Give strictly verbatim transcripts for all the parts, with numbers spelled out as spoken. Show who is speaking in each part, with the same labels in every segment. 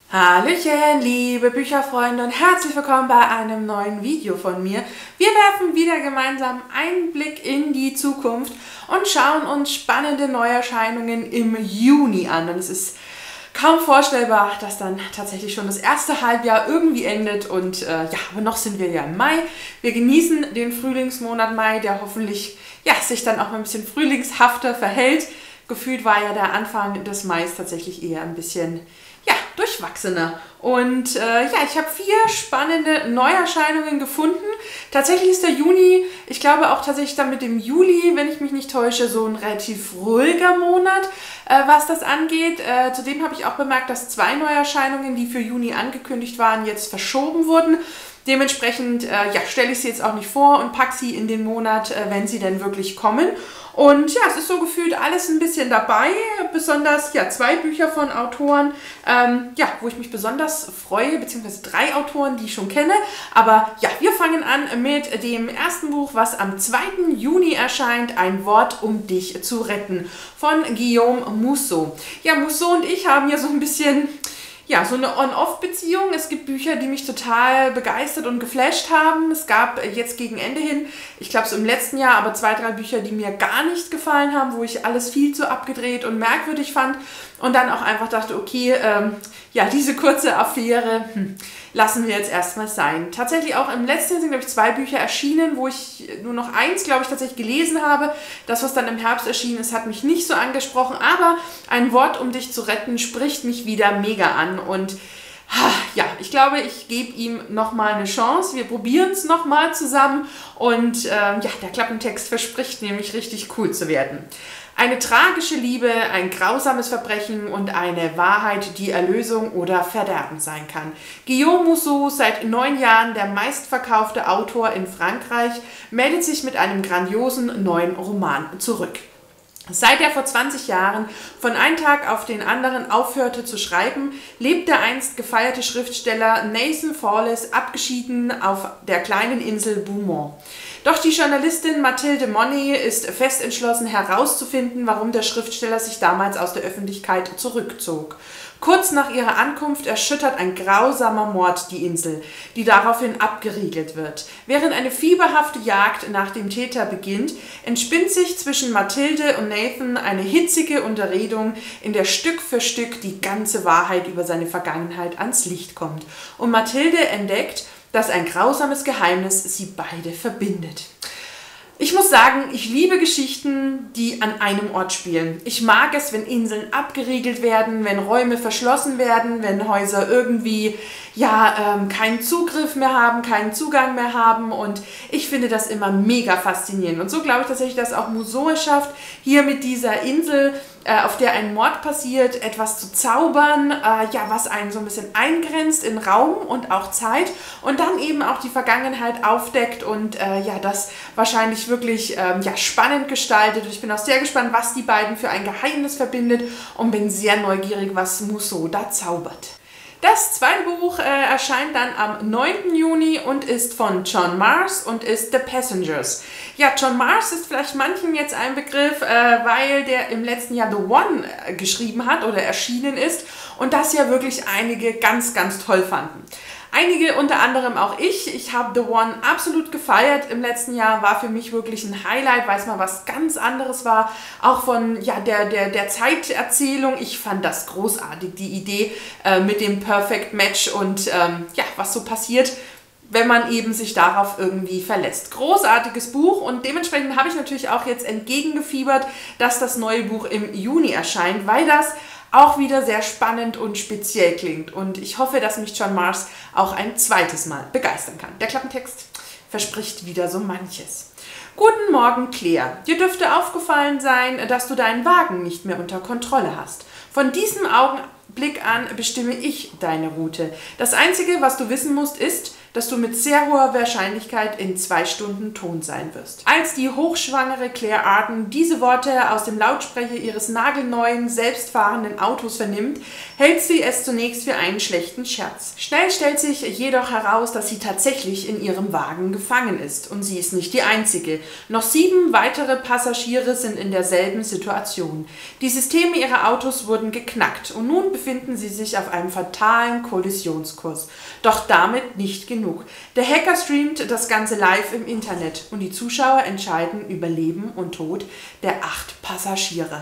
Speaker 1: Hallöchen, liebe Bücherfreunde und herzlich willkommen bei einem neuen Video von mir. Wir werfen wieder gemeinsam einen Blick in die Zukunft und schauen uns spannende Neuerscheinungen im Juni an. Und es ist kaum vorstellbar, dass dann tatsächlich schon das erste Halbjahr irgendwie endet. Und äh, ja, aber noch sind wir ja im Mai. Wir genießen den Frühlingsmonat Mai, der hoffentlich ja, sich dann auch mal ein bisschen frühlingshafter verhält. Gefühlt war ja der Anfang des Mai tatsächlich eher ein bisschen ja, durchwachsener. Und äh, ja, ich habe vier spannende Neuerscheinungen gefunden. Tatsächlich ist der Juni, ich glaube auch tatsächlich dann mit dem Juli, wenn ich mich nicht täusche, so ein relativ ruhiger Monat, äh, was das angeht. Äh, zudem habe ich auch bemerkt, dass zwei Neuerscheinungen, die für Juni angekündigt waren, jetzt verschoben wurden. Dementsprechend äh, ja, stelle ich sie jetzt auch nicht vor und packe sie in den Monat, äh, wenn sie denn wirklich kommen. Und ja, es ist so gefühlt alles ein bisschen dabei, besonders ja, zwei Bücher von Autoren, ähm, ja, wo ich mich besonders freue, beziehungsweise drei Autoren, die ich schon kenne. Aber ja, wir fangen an mit dem ersten Buch, was am zweiten Juni erscheint, Ein Wort, um dich zu retten, von Guillaume Musso. Ja, Musso und ich haben ja so ein bisschen... Ja, so eine On-Off-Beziehung. Es gibt Bücher, die mich total begeistert und geflasht haben. Es gab jetzt gegen Ende hin, ich glaube so im letzten Jahr, aber zwei, drei Bücher, die mir gar nicht gefallen haben, wo ich alles viel zu abgedreht und merkwürdig fand und dann auch einfach dachte, okay, ähm, ja, diese kurze Affäre hm, lassen wir jetzt erstmal sein. Tatsächlich auch im letzten Jahr sind, glaube ich, zwei Bücher erschienen, wo ich nur noch eins, glaube ich, tatsächlich gelesen habe. Das, was dann im Herbst erschienen ist, hat mich nicht so angesprochen, aber Ein Wort, um dich zu retten, spricht mich wieder mega an. Und ja, ich glaube, ich gebe ihm nochmal eine Chance. Wir probieren es nochmal zusammen. Und ähm, ja, der Klappentext verspricht nämlich richtig cool zu werden. Eine tragische Liebe, ein grausames Verbrechen und eine Wahrheit, die Erlösung oder Verderben sein kann. Guillaume Musso, seit neun Jahren der meistverkaufte Autor in Frankreich, meldet sich mit einem grandiosen neuen Roman zurück. Seit er vor zwanzig Jahren von einem Tag auf den anderen aufhörte zu schreiben, lebt der einst gefeierte Schriftsteller Nathan Fawless abgeschieden auf der kleinen Insel Beaumont. Doch die Journalistin Mathilde Monny ist fest entschlossen herauszufinden, warum der Schriftsteller sich damals aus der Öffentlichkeit zurückzog. Kurz nach ihrer Ankunft erschüttert ein grausamer Mord die Insel, die daraufhin abgeriegelt wird. Während eine fieberhafte Jagd nach dem Täter beginnt, entspinnt sich zwischen Mathilde und Nathan eine hitzige Unterredung, in der Stück für Stück die ganze Wahrheit über seine Vergangenheit ans Licht kommt. Und Mathilde entdeckt, dass ein grausames Geheimnis sie beide verbindet. Ich muss sagen, ich liebe Geschichten, die an einem Ort spielen. Ich mag es, wenn Inseln abgeriegelt werden, wenn Räume verschlossen werden, wenn Häuser irgendwie ja, ähm, keinen Zugriff mehr haben, keinen Zugang mehr haben. Und ich finde das immer mega faszinierend. Und so glaube ich tatsächlich, dass auch Musso es schafft, hier mit dieser Insel, äh, auf der ein Mord passiert, etwas zu zaubern, äh, ja, was einen so ein bisschen eingrenzt in Raum und auch Zeit und dann eben auch die Vergangenheit aufdeckt und äh, ja, das wahrscheinlich wirklich ähm, ja, spannend gestaltet. Und ich bin auch sehr gespannt, was die beiden für ein Geheimnis verbindet und bin sehr neugierig, was Musso da zaubert. Das zweite Buch äh, erscheint dann am neunten Juni und ist von John Marrs und ist The Passengers. Ja, John Marrs ist vielleicht manchen jetzt ein Begriff, äh, weil der im letzten Jahr The One äh, geschrieben hat oder erschienen ist und das ja wirklich einige ganz, ganz toll fanden. Einige, unter anderem auch ich. Ich habe The One absolut gefeiert im letzten Jahr, war für mich wirklich ein Highlight, weil es mal was ganz anderes war. Auch von ja, der, der, der Zeiterzählung. Ich fand das großartig, die Idee äh, mit dem Perfect Match und ähm, ja, was so passiert, wenn man eben sich darauf irgendwie verlässt. Großartiges Buch und dementsprechend habe ich natürlich auch jetzt entgegengefiebert, dass das neue Buch im Juni erscheint, weil das auch wieder sehr spannend und speziell klingt. Und ich hoffe, dass mich John Marrs auch ein zweites Mal begeistern kann. Der Klappentext verspricht wieder so manches. Guten Morgen, Claire. Dir dürfte aufgefallen sein, dass du deinen Wagen nicht mehr unter Kontrolle hast. Von diesem Augenblick an bestimme ich deine Route. Das Einzige, was du wissen musst, ist, dass du mit sehr hoher Wahrscheinlichkeit in zwei Stunden tot sein wirst. Als die hochschwangere Claire Arden diese Worte aus dem Lautsprecher ihres nagelneuen, selbstfahrenden Autos vernimmt, hält sie es zunächst für einen schlechten Scherz. Schnell stellt sich jedoch heraus, dass sie tatsächlich in ihrem Wagen gefangen ist. Und sie ist nicht die einzige. Noch sieben weitere Passagiere sind in derselben Situation. Die Systeme ihrer Autos wurden geknackt und nun befinden sie sich auf einem fatalen Kollisionskurs. Doch damit nicht genug. Der Hacker streamt das Ganze live im Internet und die Zuschauer entscheiden über Leben und Tod der acht Passagiere.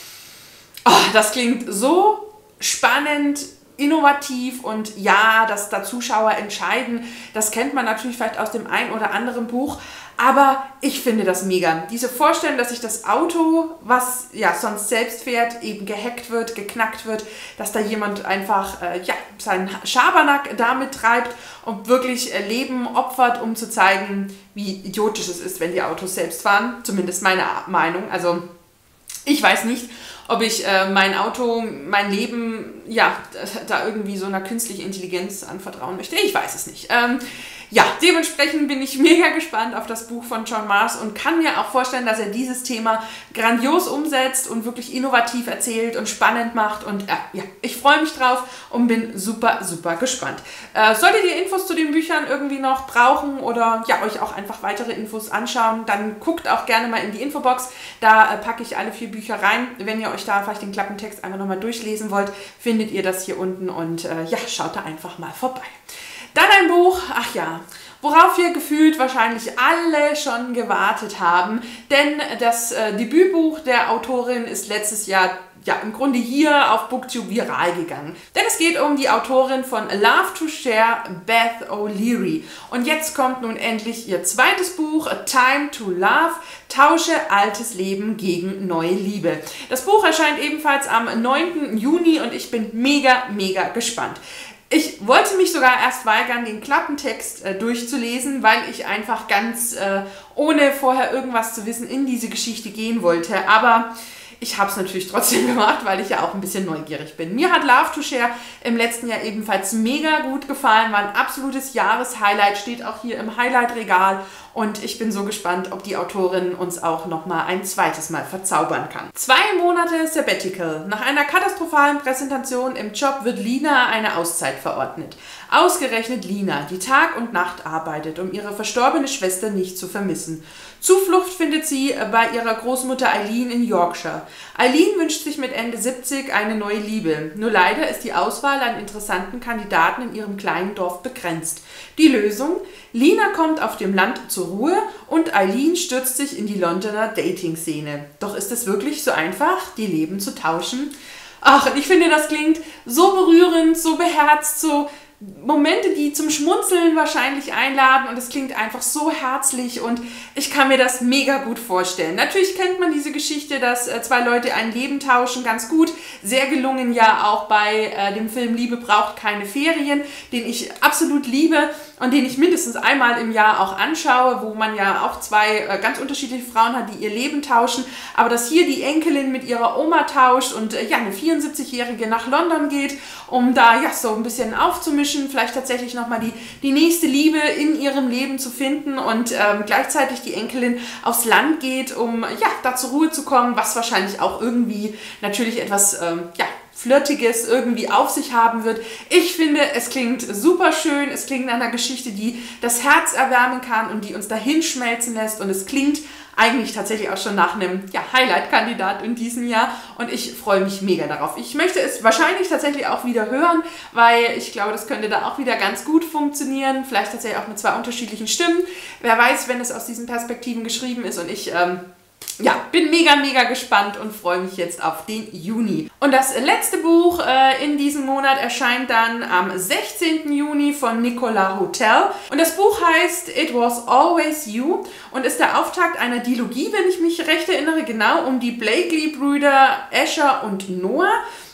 Speaker 1: Oh, das klingt so spannend, innovativ und ja, dass da Zuschauer entscheiden, das kennt man natürlich vielleicht aus dem ein oder anderen Buch, aber ich finde das mega. Diese Vorstellung, dass sich das Auto, was ja sonst selbst fährt, eben gehackt wird, geknackt wird, dass da jemand einfach äh, ja, seinen Schabernack damit treibt und wirklich äh, Leben opfert, um zu zeigen, wie idiotisch es ist, wenn die Autos selbst fahren. Zumindest meine Meinung. Also ich weiß nicht, ob ich äh, mein Auto, mein Leben, ja, da irgendwie so einer künstlichen Intelligenz anvertrauen möchte. Ich weiß es nicht. Ähm, ja, dementsprechend bin ich mega gespannt auf das Buch von John Marrs und kann mir auch vorstellen, dass er dieses Thema grandios umsetzt und wirklich innovativ erzählt und spannend macht. Und äh, ja, ich freue mich drauf und bin super, super gespannt. Äh, solltet ihr Infos zu den Büchern irgendwie noch brauchen oder ja, euch auch einfach weitere Infos anschauen, dann guckt auch gerne mal in die Infobox. Da äh, packe ich alle vier Bücher rein. Wenn ihr euch da vielleicht den Klappentext einfach nochmal durchlesen wollt, findet ihr das hier unten und äh, ja, schaut da einfach mal vorbei. Dann ein Buch, ach ja, worauf wir gefühlt wahrscheinlich alle schon gewartet haben, denn das äh, Debütbuch der Autorin ist letztes Jahr ja im Grunde hier auf BookTube viral gegangen. Denn es geht um die Autorin von Love to Share, Beth O'Leary. Und jetzt kommt nun endlich ihr zweites Buch, A Time to Love, Tausche altes Leben gegen neue Liebe. Das Buch erscheint ebenfalls am neunten Juni und ich bin mega, mega gespannt. Ich wollte mich sogar erst weigern, den Klappentext äh, durchzulesen, weil ich einfach ganz äh, ohne vorher irgendwas zu wissen in diese Geschichte gehen wollte. Aber ich habe es natürlich trotzdem gemacht, weil ich ja auch ein bisschen neugierig bin. Mir hat Love to Share im letzten Jahr ebenfalls mega gut gefallen, war ein absolutes Jahreshighlight, steht auch hier im Highlight-Regal und ich bin so gespannt, ob die Autorin uns auch nochmal ein zweites Mal verzaubern kann. Zwei Monate Sabbatical. Nach einer katastrophalen Präsentation im Job wird Lina eine Auszeit verordnet. Ausgerechnet Lina, die Tag und Nacht arbeitet, um ihre verstorbene Schwester nicht zu vermissen. Zuflucht findet sie bei ihrer Großmutter Eileen in Yorkshire. Eileen wünscht sich mit Ende siebzig eine neue Liebe. Nur leider ist die Auswahl an interessanten Kandidaten in ihrem kleinen Dorf begrenzt. Die Lösung? Lina kommt auf dem Land zur Ruhe und Eileen stürzt sich in die Londoner Dating-Szene. Doch ist es wirklich so einfach, die Leben zu tauschen? Ach, ich finde, das klingt so berührend, so beherzt, so Momente, die zum Schmunzeln wahrscheinlich einladen und es klingt einfach so herzlich und ich kann mir das mega gut vorstellen. Natürlich kennt man diese Geschichte, dass äh, zwei Leute ein Leben tauschen, ganz gut. Sehr gelungen ja auch bei äh, dem Film Liebe braucht keine Ferien, den ich absolut liebe und den ich mindestens einmal im Jahr auch anschaue, wo man ja auch zwei äh, ganz unterschiedliche Frauen hat, die ihr Leben tauschen. Aber dass hier die Enkelin mit ihrer Oma tauscht und äh, ja, eine vierundsiebzigjährige nach London geht, um da ja so ein bisschen aufzumischen, vielleicht tatsächlich nochmal die, die nächste Liebe in ihrem Leben zu finden und ähm, gleichzeitig die Enkelin aufs Land geht, um ja, da zur Ruhe zu kommen, was wahrscheinlich auch irgendwie natürlich etwas ähm, ja, Flirtiges irgendwie auf sich haben wird. Ich finde, es klingt super schön, es klingt nach einer Geschichte, die das Herz erwärmen kann und die uns dahin schmelzen lässt und es klingt eigentlich tatsächlich auch schon nach einem ja, Highlight-Kandidat in diesem Jahr und ich freue mich mega darauf. Ich möchte es wahrscheinlich tatsächlich auch wieder hören, weil ich glaube, das könnte da auch wieder ganz gut funktionieren, vielleicht tatsächlich auch mit zwei unterschiedlichen Stimmen. Wer weiß, wenn es aus diesen Perspektiven geschrieben ist und ich ähm, ja, bin mega, mega gespannt und freue mich jetzt auf den Juni. Und das letzte Buch äh, in diesem Monat erscheint dann am sechzehnten Juni von Nicola Hotel. Und das Buch heißt It Was Always You und ist der Auftakt einer Dilogie, wenn ich mich recht erinnere, genau um die Blakely-Brüder Asher und Noah.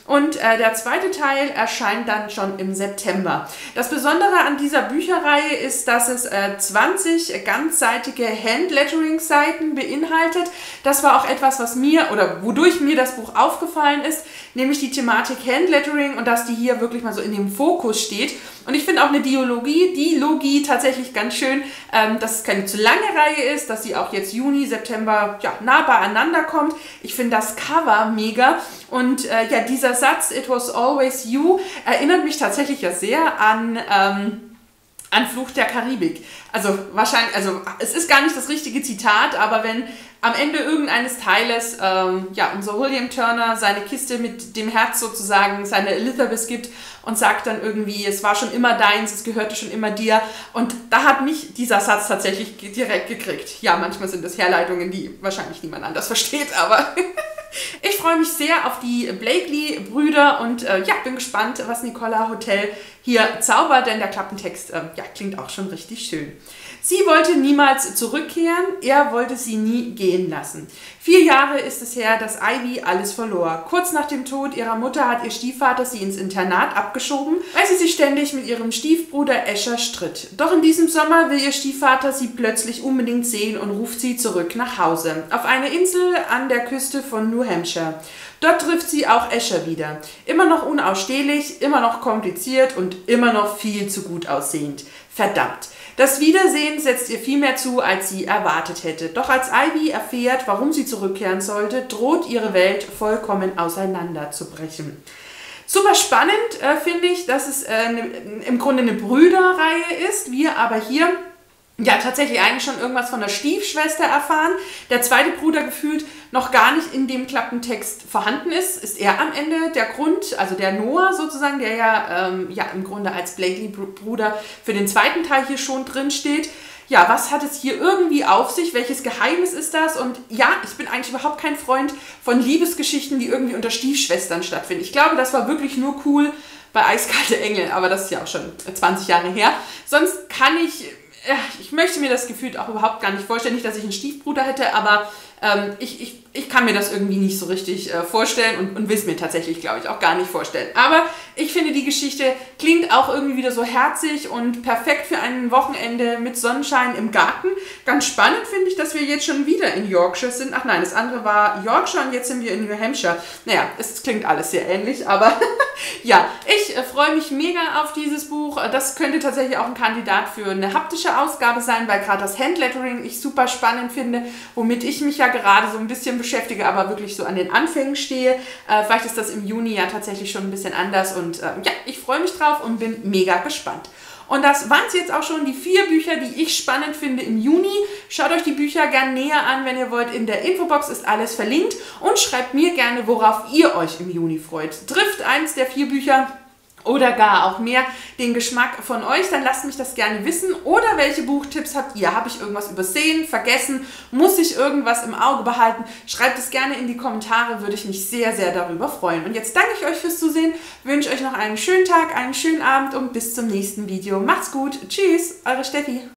Speaker 1: Und äh, der zweite Teil erscheint dann schon im September. Das Besondere an dieser Bücherreihe ist, dass es äh, zwanzig ganzseitige Handlettering-Seiten beinhaltet. Das war auch etwas, was mir oder wodurch mir das Buch aufgefallen ist, nämlich die Thematik Handlettering und dass die hier wirklich mal so in dem Fokus steht. Und ich finde auch eine Dialogie, Dialogie tatsächlich ganz schön, ähm, dass es keine zu lange Reihe ist, dass sie auch jetzt Juni, September ja, nah beieinander kommt. Ich finde das Cover mega und äh, ja, dieser Satz, It was always you, erinnert mich tatsächlich ja sehr an, ähm, an Fluch der Karibik. Also wahrscheinlich, also es ist gar nicht das richtige Zitat, aber wenn am Ende irgendeines Teiles ähm, ja, unser William Turner seine Kiste mit dem Herz sozusagen seine Elizabeth gibt und sagt dann irgendwie, es war schon immer deins, es gehörte schon immer dir. Und da hat mich dieser Satz tatsächlich direkt gekriegt. Ja, manchmal sind das Herleitungen, die wahrscheinlich niemand anders versteht, aber ich freue mich sehr auf die Blakely-Brüder und äh, ja, bin gespannt, was Nicola Hotel hier zaubert, denn der Klappentext äh, ja, klingt auch schon richtig schön. Sie wollte niemals zurückkehren, er wollte sie nie gehen lassen. Vier Jahre ist es her, dass Ivy alles verlor. Kurz nach dem Tod ihrer Mutter hat ihr Stiefvater sie ins Internat abgeschoben, weil sie sich ständig mit ihrem Stiefbruder Escher stritt. Doch in diesem Sommer will ihr Stiefvater sie plötzlich unbedingt sehen und ruft sie zurück nach Hause, auf eine Insel an der Küste von New Hampshire. Dort trifft sie auch Escher wieder. Immer noch unausstehlich, immer noch kompliziert und immer noch viel zu gut aussehend. Verdammt. Das Wiedersehen setzt ihr viel mehr zu, als sie erwartet hätte. Doch als Ivy erfährt, warum sie zurückkehren sollte, droht ihre Welt vollkommen auseinanderzubrechen. Super spannend äh, finde ich, dass es äh, ne, im Grunde eine Brüderreihe ist, wir aber hier ja tatsächlich eigentlich schon irgendwas von der Stiefschwester erfahren. Der zweite Bruder gefühlt noch gar nicht in dem Klappentext vorhanden ist, ist er am Ende der Grund, also der Noah sozusagen, der ja, ähm, ja im Grunde als Blakely-Bruder für den zweiten Teil hier schon drin steht. Ja, was hat es hier irgendwie auf sich? Welches Geheimnis ist das? Und ja, ich bin eigentlich überhaupt kein Freund von Liebesgeschichten, die irgendwie unter Stiefschwestern stattfinden. Ich glaube, das war wirklich nur cool bei Eiskalte Engel, aber das ist ja auch schon zwanzig Jahre her. Sonst kann ich... Ich möchte mir das gefühlt auch überhaupt gar nicht vorstellen, nicht, dass ich einen Stiefbruder hätte, aber ähm, ich, ich, ich kann mir das irgendwie nicht so richtig äh, vorstellen und, und will es mir tatsächlich, glaube ich, auch gar nicht vorstellen. Aber ich finde, die Geschichte klingt auch irgendwie wieder so herzig und perfekt für ein Wochenende mit Sonnenschein im Garten. Ganz spannend finde ich, dass wir jetzt schon wieder in Yorkshire sind. Ach nein, das andere war Yorkshire und jetzt sind wir in New Hampshire. Naja, es klingt alles sehr ähnlich, aber ja, ich äh, freue mich mega auf dieses Buch. Das könnte tatsächlich auch ein Kandidat für eine haptische Ausgabe sein, weil gerade das Handlettering ich super spannend finde, womit ich mich ja gerade so ein bisschen beschäftige, aber wirklich so an den Anfängen stehe. Äh, vielleicht ist das im Juni ja tatsächlich schon ein bisschen anders und äh, ja, ich freue mich drauf und bin mega gespannt. Und das waren es jetzt auch schon die vier Bücher, die ich spannend finde im Juni. Schaut euch die Bücher gerne näher an, wenn ihr wollt. In der Infobox ist alles verlinkt und schreibt mir gerne, worauf ihr euch im Juni freut. Trifft eins der vier Bücher oder gar auch mehr den Geschmack von euch, dann lasst mich das gerne wissen. Oder welche Buchtipps habt ihr? Habe ich irgendwas übersehen, vergessen? Muss ich irgendwas im Auge behalten? Schreibt es gerne in die Kommentare, würde ich mich sehr, sehr darüber freuen. Und jetzt danke ich euch fürs Zusehen, wünsche euch noch einen schönen Tag, einen schönen Abend und bis zum nächsten Video. Macht's gut, tschüss, eure Steffi.